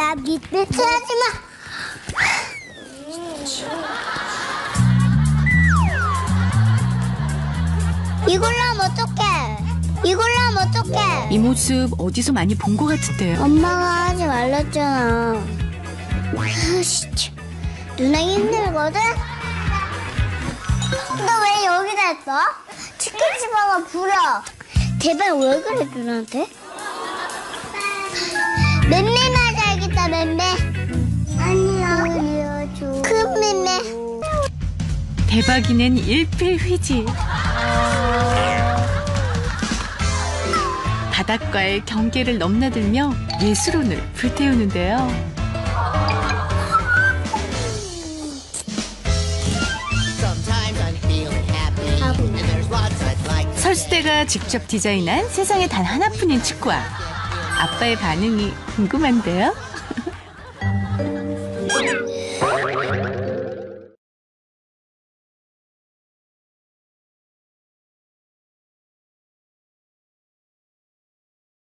나 밑에 하지 마. 이걸로 하면 어떡해? 이걸로 하면 어떡해? 이 모습 어디서 많이 본 것 같은데요. 엄마가 하지 말랬잖아. 아씨, 누나 힘들거든? 너 왜 여기다 했어? 치킨 집어가 불어. 제발 왜 그래 누나한테? 맴매 맞아야겠다 맴매. 아니야. 큰 맴매. 대박이는 일필휘지. 바닥과의 경계를 넘나들며 예술혼을 불태우는데요. 설수대가 직접 디자인한 세상에 단 하나뿐인 치과. 아빠의 반응이 궁금한데요.